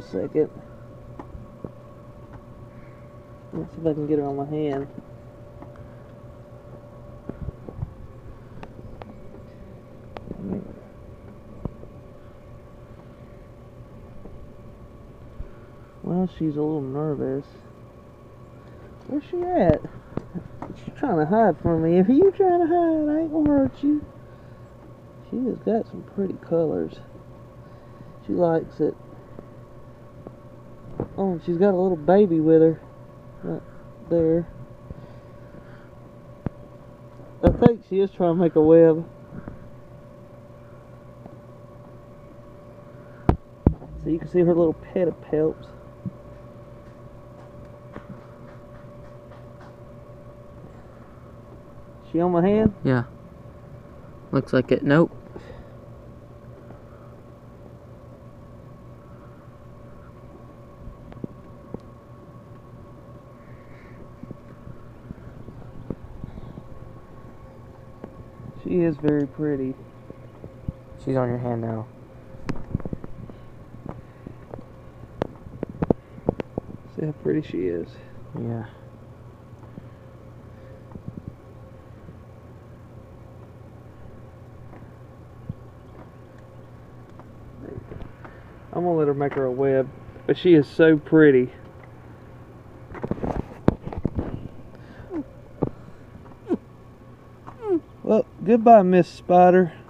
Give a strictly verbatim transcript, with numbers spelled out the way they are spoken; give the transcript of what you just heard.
a second. Let's see if I can get her on my hand. Well, she's a little nervous. Where's she at? She's trying to hide from me. If you trying to hide, I ain't gonna hurt you. She has got some pretty colors. She likes it. Oh, she's got a little baby with her. Right there. I think she is trying to make a web. So you can see her little pedipalps. She on my hand? Yeah. Looks like it. Nope. She is very pretty. She's on your hand now. See how pretty she is. Yeah. I'm gonna let her make her a web, but she is so pretty. Well, goodbye, Miss Spider.